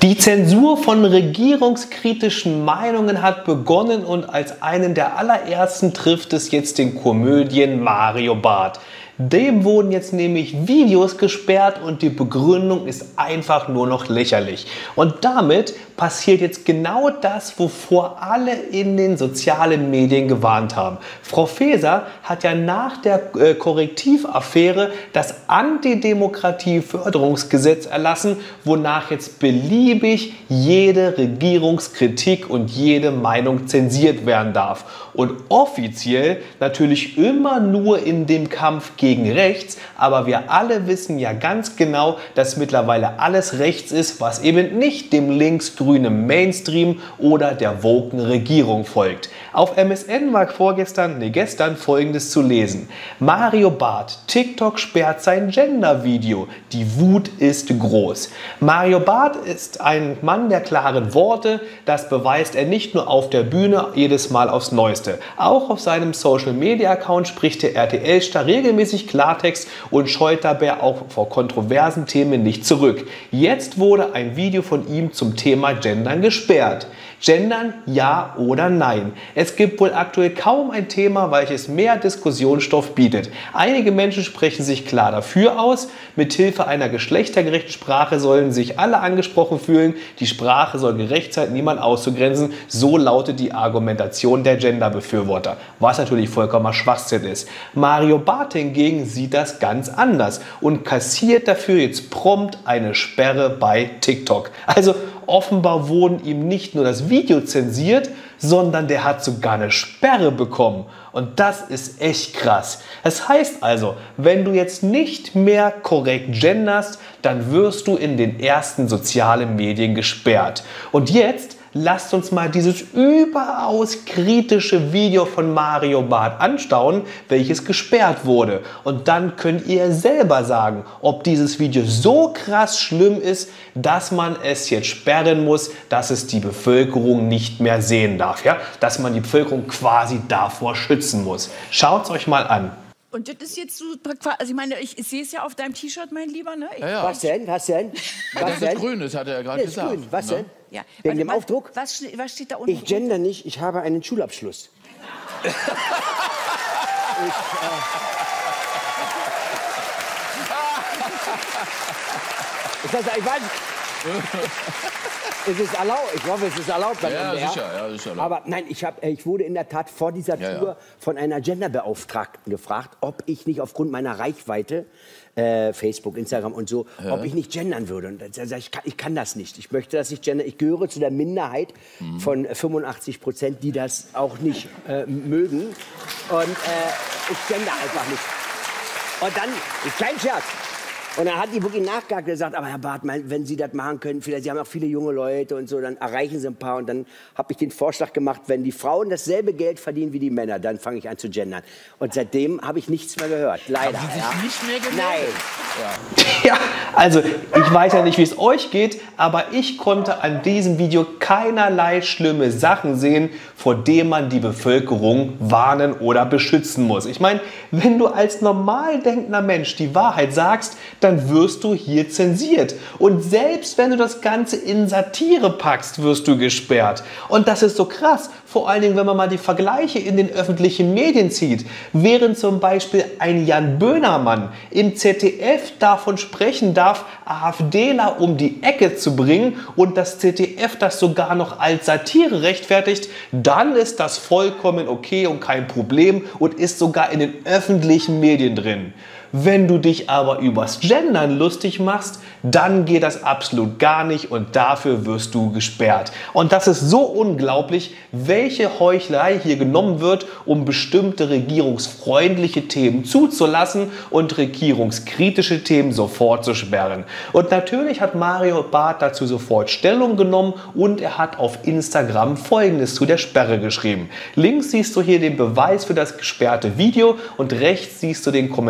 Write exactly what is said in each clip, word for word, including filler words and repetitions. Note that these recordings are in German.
Die Zensur von regierungskritischen Meinungen hat begonnen und als einen der allerersten trifft es jetzt den Komödien Mario Barth. Dem wurden jetzt nämlich Videos gesperrt und die Begründung ist einfach nur noch lächerlich. Und damit passiert jetzt genau das, wovor alle in den sozialen Medien gewarnt haben. Frau Faeser hat ja nach der äh, Korrektivaffäre das Antidemokratie-Förderungsgesetz erlassen, wonach jetzt beliebig jede Regierungskritik und jede Meinung zensiert werden darf. Und offiziell natürlich immer nur in dem Kampf gegen rechts, aber wir alle wissen ja ganz genau, dass mittlerweile alles rechts ist, was eben nicht dem linksgrünen Mainstream oder der woken Regierung folgt. Auf M S N war vorgestern, nee gestern Folgendes zu lesen. Mario Barth, TikTok sperrt sein Gender-Video. Die Wut ist groß. Mario Barth ist ein Mann der klaren Worte. Das beweist er nicht nur auf der Bühne jedes Mal aufs Neueste. Auch auf seinem Social-Media-Account spricht der R T L-Star regelmäßig Klartext und scheut dabei auch vor kontroversen Themen nicht zurück. Jetzt wurde ein Video von ihm zum Thema Gendern gesperrt. Gendern, ja oder nein? Es gibt wohl aktuell kaum ein Thema, welches mehr Diskussionsstoff bietet. Einige Menschen sprechen sich klar dafür aus. Mithilfe einer geschlechtergerechten Sprache sollen sich alle angesprochen fühlen. Die Sprache soll gerecht sein, niemand auszugrenzen. So lautet die Argumentation der Genderbefürworter. Was natürlich vollkommener Schwachsinn ist. Mario Barth hingegen sieht das ganz anders und kassiert dafür jetzt prompt eine Sperre bei TikTok. Also offenbar wurden ihm nicht nur das Video zensiert, sondern der hat sogar eine Sperre bekommen. Und das ist echt krass. Das heißt also, wenn du jetzt nicht mehr korrekt genderst, dann wirst du in den ersten sozialen Medien gesperrt. Und jetzt lasst uns mal dieses überaus kritische Video von Mario Barth anschauen, welches gesperrt wurde. Und dann könnt ihr selber sagen, ob dieses Video so krass schlimm ist, dass man es jetzt sperren muss, dass es die Bevölkerung nicht mehr sehen darf. Ja? Dass man die Bevölkerung quasi davor schützen muss. Schaut es euch mal an. Und das ist jetzt so, also ich meine, ich, ich sehe es ja auf deinem T-Shirt, mein Lieber, ne? Ich, ja, ja. Was denn? Was denn? Was das denn? ist grün, das hat er ja gerade Nee, gesagt. grün. Was ne? denn? ja. Wegen dem was, Aufdruck? Was, was steht da unten? Ich gender nicht, ich habe einen Schulabschluss. ich, äh, ich, weiß, ich weiß, es ist erlaubt, ich hoffe, es ist erlaubt beim Ja, M D R. sicher, ja, sicher erlaubt. Aber nein, ich, hab, ich wurde in der Tat vor dieser Tour Ja, ja. von einer Genderbeauftragten gefragt, ob ich nicht aufgrund meiner Reichweite, äh, Facebook, Instagram und so, Ja. ob ich nicht gendern würde. Und dann sag ich, ich kann, ich kann das nicht. Ich möchte das nicht gendern. Ich gehöre zu der Minderheit Mhm. von fünfundachtzig Prozent, die das auch nicht äh, mögen. Und äh, ich gender einfach nicht. Und dann, ist kein Scherz. Und dann hat die wirklich nachgehakt und gesagt, aber Herr Barth, mein, wenn Sie das machen können, vielleicht, Sie haben auch viele junge Leute und so, dann erreichen Sie ein paar. Und dann habe ich den Vorschlag gemacht, wenn die Frauen dasselbe Geld verdienen wie die Männer, dann fange ich an zu gendern. Und seitdem habe ich nichts mehr gehört, leider. Haben Sie sich ja. nicht mehr gemeldet? Nein. Ja, also ich weiß ja nicht, wie es euch geht, aber ich konnte an diesem Video keinerlei schlimme Sachen sehen, vor denen man die Bevölkerung warnen oder beschützen muss. Ich meine, wenn du als normal denkender Mensch die Wahrheit sagst, dann wirst du hier zensiert. Und selbst wenn du das Ganze in Satire packst, wirst du gesperrt. Und das ist so krass, vor allen Dingen, wenn man mal die Vergleiche in den öffentlichen Medien zieht. Während zum Beispiel ein Jan Böhmermann im Z D F davon sprechen darf, AfDler um die Ecke zu bringen und das Z D F das sogar noch als Satire rechtfertigt, dann ist das vollkommen okay und kein Problem und ist sogar in den öffentlichen Medien drin. Wenn du dich aber übers Gendern lustig machst, dann geht das absolut gar nicht und dafür wirst du gesperrt. Und das ist so unglaublich, welche Heuchelei hier genommen wird, um bestimmte regierungsfreundliche Themen zuzulassen und regierungskritische Themen sofort zu sperren. Und natürlich hat Mario Barth dazu sofort Stellung genommen und er hat auf Instagram Folgendes zu der Sperre geschrieben. Links siehst du hier den Beweis für das gesperrte Video und rechts siehst du den Kommentar von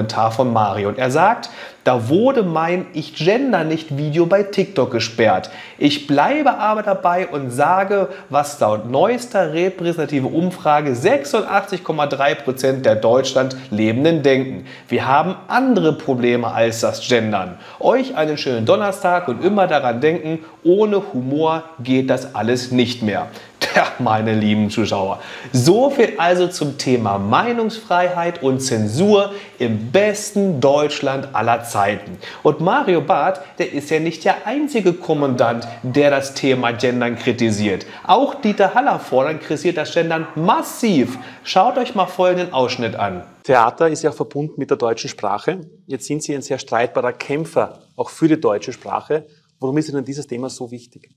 von Mario und er sagt, da wurde mein Ich gender nicht Video bei TikTok gesperrt. Ich bleibe aber dabei und sage, was laut neuester repräsentative Umfrage sechsundachtzig Komma drei Prozent der Deutschland Lebenden denken. Wir haben andere Probleme als das Gendern. Euch einen schönen Donnerstag und immer daran denken, ohne Humor geht das alles nicht mehr. Tja, meine lieben Zuschauer, so viel also zum Thema Meinungsfreiheit und Zensur im besten Deutschland aller Zeiten. Und Mario Barth, der ist ja nicht der einzige Kommandant, der das Thema Gendern kritisiert. Auch Dieter Hallervorden kritisiert das Gendern massiv. Schaut euch mal folgenden Ausschnitt an. Theater ist ja verbunden mit der deutschen Sprache. Jetzt sind Sie ein sehr streitbarer Kämpfer, auch für die deutsche Sprache. Warum ist Ihnen dieses Thema so wichtig?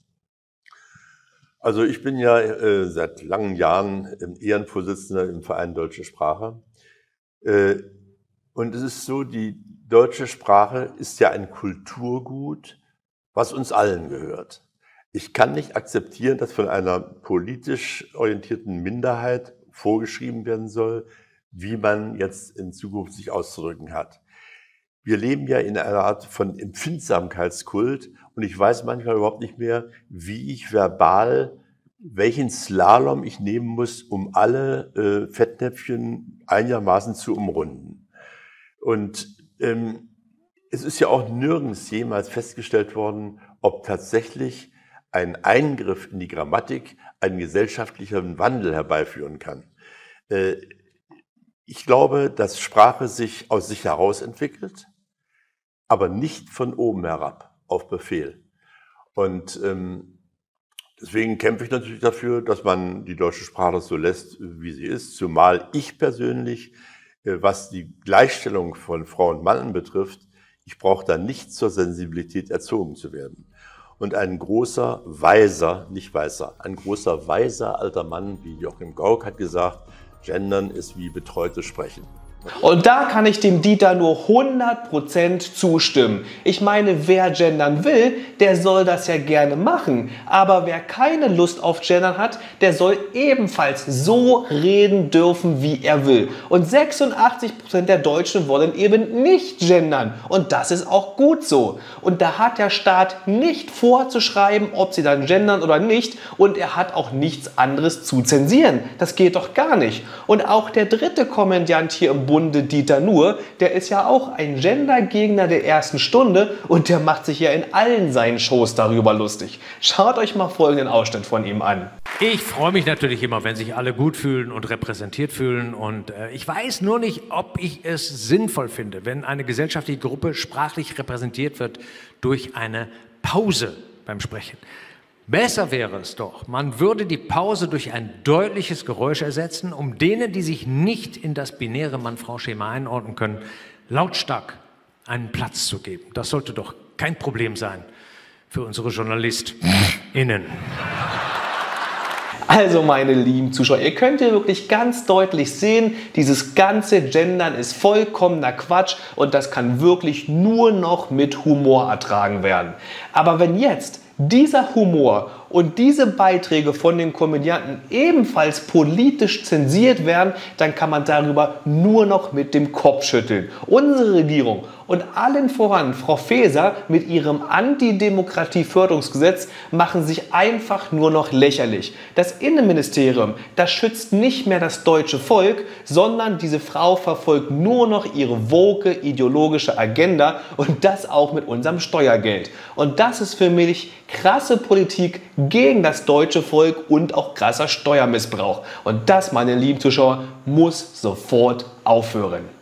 Also ich bin ja äh, seit langen Jahren Ehrenvorsitzender im Verein Deutsche Sprache. Äh, und es ist so, die deutsche Sprache ist ja ein Kulturgut, was uns allen gehört. Ich kann nicht akzeptieren, dass von einer politisch orientierten Minderheit vorgeschrieben werden soll, wie man jetzt in Zukunft sich auszudrücken hat. Wir leben ja in einer Art von Empfindsamkeitskult und ich weiß manchmal überhaupt nicht mehr, wie ich verbal, welchen Slalom ich nehmen muss, um alle äh, Fettnäpfchen einigermaßen zu umrunden. Und ähm, es ist ja auch nirgends jemals festgestellt worden, ob tatsächlich ein Eingriff in die Grammatik einen gesellschaftlichen Wandel herbeiführen kann. Äh, ich glaube, dass Sprache sich aus sich heraus entwickelt, aber nicht von oben herab, auf Befehl. Und ähm, deswegen kämpfe ich natürlich dafür, dass man die deutsche Sprache so lässt, wie sie ist. Zumal ich persönlich, äh, was die Gleichstellung von Frau und Mann betrifft, ich brauche da nicht zur Sensibilität erzogen zu werden. Und ein großer, weiser, nicht weißer, ein großer, weiser alter Mann wie Joachim Gauck hat gesagt, Gendern ist wie betreutes Sprechen. Und da kann ich dem Dieter nur hundert Prozent zustimmen. Ich meine, wer gendern will, der soll das ja gerne machen. Aber wer keine Lust auf Gendern hat, der soll ebenfalls so reden dürfen, wie er will. Und sechsundachtzig Prozent der Deutschen wollen eben nicht gendern. Und das ist auch gut so. Und da hat der Staat nicht vorzuschreiben, ob sie dann gendern oder nicht. Und er hat auch nichts anderes zu zensieren. Das geht doch gar nicht. Und auch der dritte Kommentant hier im Bunde, Dieter Nuhr, der ist ja auch ein Gendergegner der ersten Stunde und der macht sich ja in allen seinen Shows darüber lustig. Schaut euch mal folgenden Ausschnitt von ihm an. Ich freue mich natürlich immer, wenn sich alle gut fühlen und repräsentiert fühlen und äh, ich weiß nur nicht, ob ich es sinnvoll finde, wenn eine gesellschaftliche Gruppe sprachlich repräsentiert wird durch eine Pause beim Sprechen. Besser wäre es doch, man würde die Pause durch ein deutliches Geräusch ersetzen, um denen, die sich nicht in das binäre Mann-Frau-Schema einordnen können, lautstark einen Platz zu geben. Das sollte doch kein Problem sein für unsere JournalistInnen. Also meine lieben Zuschauer, ihr könnt hier wirklich ganz deutlich sehen, dieses ganze Gendern ist vollkommener Quatsch und das kann wirklich nur noch mit Humor ertragen werden. Aber wenn jetzt dieser Humor und diese Beiträge von den Komödianten ebenfalls politisch zensiert werden, dann kann man darüber nur noch mit dem Kopf schütteln. Unsere Regierung und allen voran Frau Faeser mit ihrem Antidemokratieförderungsgesetz machen sich einfach nur noch lächerlich. Das Innenministerium, das schützt nicht mehr das deutsche Volk, sondern diese Frau verfolgt nur noch ihre woke ideologische Agenda und das auch mit unserem Steuergeld. Und das ist für mich krasse Politik gegen das deutsche Volk und auch krasser Steuermissbrauch. Und das, meine lieben Zuschauer, muss sofort aufhören.